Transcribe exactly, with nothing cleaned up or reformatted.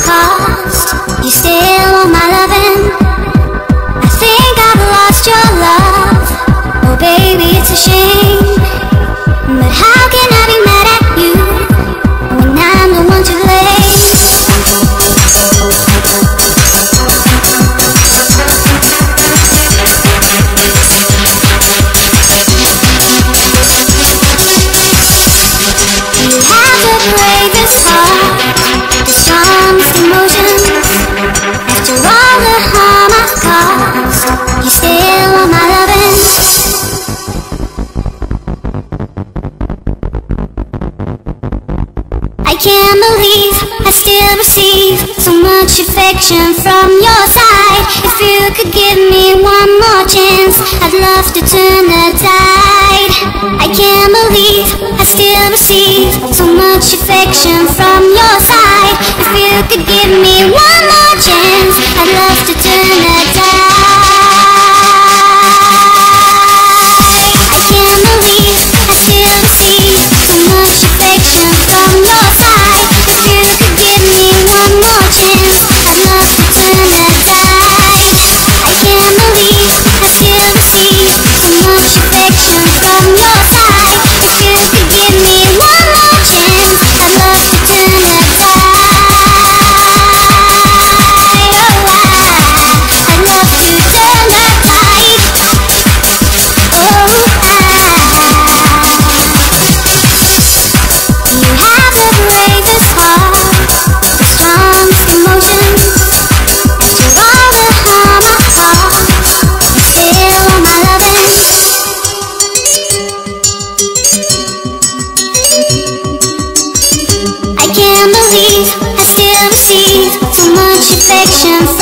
cost. You still want my loving. I think I've lost your love. Oh baby, it's a shame, but how can I be mad at you when I'm the one to blame? You have the bravest heart, the strongest emotions. After all the harm I caused, you still want my loving. I can't believe I still receive so much affection from your side. If you could give me one more chance, I'd love to turn the tide. I can't believe I still receive so much affection from your side. If you could give me one more chance, I'd love to turn the tide. I can't believe I still receive so much affection from your side. If you could give me one more chance, I'd love to turn the tide. I can't believe I still receive so much affection from your side. If you could give me one more chance, I'd love to turn the tide. Oh, I'd love to turn the tide. Oh, you have the bravest heart, the strongest emotions. After all the harm I caused, you still want my loving. I can't believe I still receive so much affection